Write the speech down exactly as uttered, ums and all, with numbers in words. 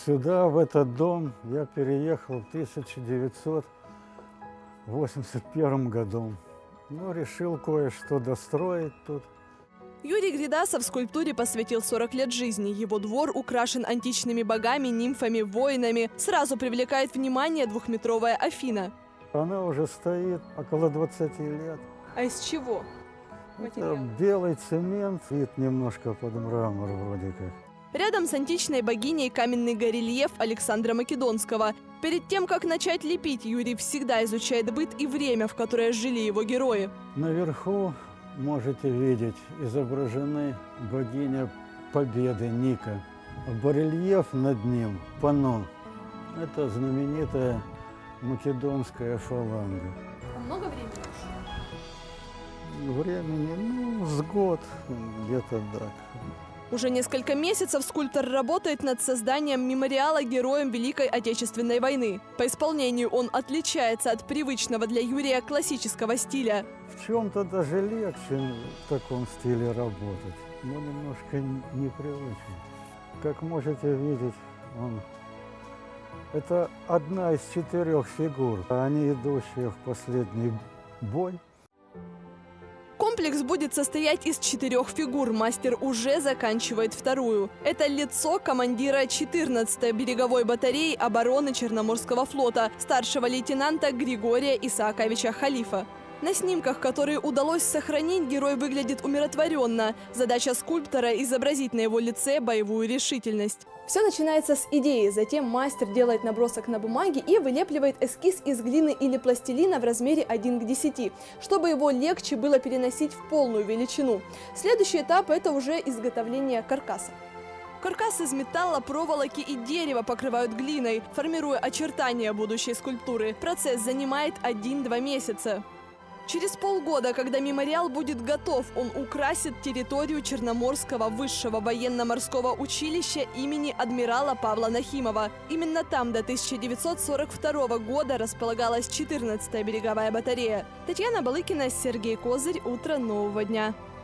Сюда, в этот дом, я переехал в тысяча девятьсот восемьдесят первом году. Ну, решил кое-что достроить тут. Юрий Гридасов скульптуре посвятил сорок лет жизни. Его двор украшен античными богами, нимфами, воинами. Сразу привлекает внимание двухметровая Афина. Она уже стоит около двадцати лет. А из чего? Это белый цемент, вид немножко под мрамор вроде как. Рядом с античной богиней каменный горельеф Александра Македонского. Перед тем, как начать лепить, Юрий всегда изучает быт и время, в которое жили его герои. Наверху можете видеть, изображены богиня Победы Ника. Барельеф над ним – панно. Это знаменитая македонская фаланга. А много времени ушло? Времени, ну, с год, где-то так. Уже несколько месяцев скульптор работает над созданием мемориала героям Великой Отечественной войны. По исполнению он отличается от привычного для Юрия классического стиля. В чем-то даже легче в таком стиле работать, но немножко непривычно. Как можете видеть, он... это одна из четырех фигур, они идущие в последний бой. Комплекс будет состоять из четырех фигур. Мастер уже заканчивает вторую. Это лицо командира четырнадцатой береговой батареи обороны Черноморского флота, старшего лейтенанта Григория Исааковича Халифа. На снимках, которые удалось сохранить, герой выглядит умиротворенно. Задача скульптора – изобразить на его лице боевую решительность. Все начинается с идеи, затем мастер делает набросок на бумаге и вылепливает эскиз из глины или пластилина в размере один к десяти, чтобы его легче было переносить в полную величину. Следующий этап – это уже изготовление каркаса. Каркас из металла, проволоки и дерева покрывают глиной, формируя очертания будущей скульптуры. Процесс занимает один-два месяца. Через полгода, когда мемориал будет готов, он украсит территорию Черноморского высшего военно-морского училища имени адмирала Павла Нахимова. Именно там до тысяча девятьсот сорок второго года располагалась четырнадцатая береговая батарея. Татьяна Балыкина, Сергей Козырь. Утро нового дня.